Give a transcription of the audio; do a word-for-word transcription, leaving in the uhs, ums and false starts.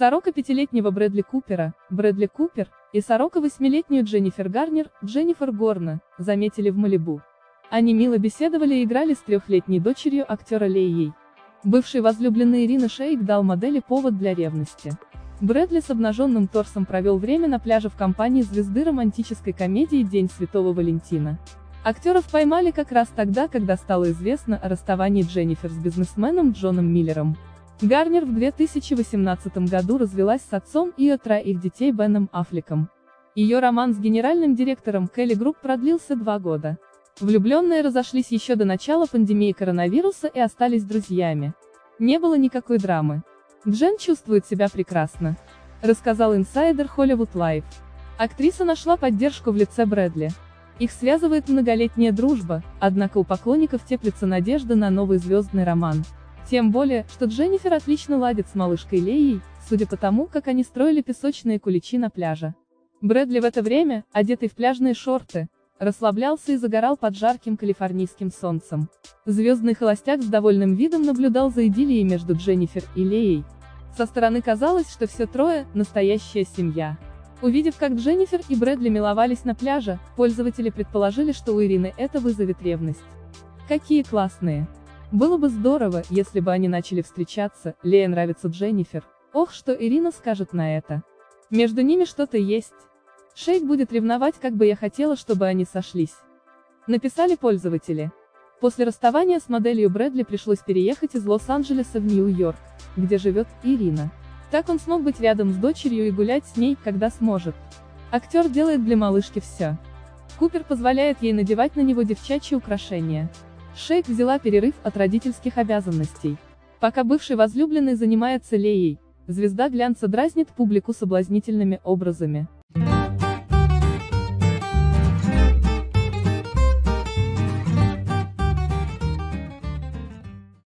сорока пятилетнего Брэдли Купера, Брэдли Купер, и сорока восьмилетнюю Дженнифер Гарнер, Дженнифер Горна, заметили в Малибу. Они мило беседовали и играли с трехлетней дочерью актера Лейей. Бывший возлюбленный Ирины Шейк дал модели повод для ревности. Брэдли с обнаженным торсом провел время на пляже в компании звезды романтической комедии «День Святого Валентина». Актеров поймали как раз тогда, когда стало известно о расставании Дженнифер с бизнесменом Джоном Миллером. Гарнер в две тысячи восемнадцатом году развелась с отцом и троих детей Беном Аффлеком. Ее роман с генеральным директором Келли Групп продлился два года. Влюбленные разошлись еще до начала пандемии коронавируса и остались друзьями. Не было никакой драмы. Джен чувствует себя прекрасно, рассказал инсайдер Hollywood Life. Актриса нашла поддержку в лице Брэдли. Их связывает многолетняя дружба, однако у поклонников теплится надежда на новый звездный роман. Тем более, что Дженнифер отлично ладит с малышкой Леей, судя по тому, как они строили песочные куличи на пляже. Брэдли в это время, одетый в пляжные шорты, расслаблялся и загорал под жарким калифорнийским солнцем. Звездный холостяк с довольным видом наблюдал за идиллией между Дженнифер и Леей. Со стороны казалось, что все трое – настоящая семья. Увидев, как Дженнифер и Брэдли миловались на пляже, пользователи предположили, что у Ирины это вызовет ревность. Какие классные! Было бы здорово, если бы они начали встречаться, Лея нравится Дженнифер. Ох, что Ирина скажет на это. Между ними что-то есть. Шейк будет ревновать, как бы я хотела, чтобы они сошлись. Написали пользователи. После расставания с моделью Брэдли пришлось переехать из Лос-Анджелеса в Нью-Йорк, где живет Ирина. Так он смог быть рядом с дочерью и гулять с ней, когда сможет. Актер делает для малышки все. Купер позволяет ей надевать на него девчачьи украшения. Шейк взяла перерыв от родительских обязанностей. Пока бывший возлюбленный занимается Леей, звезда глянца дразнит публику соблазнительными образами.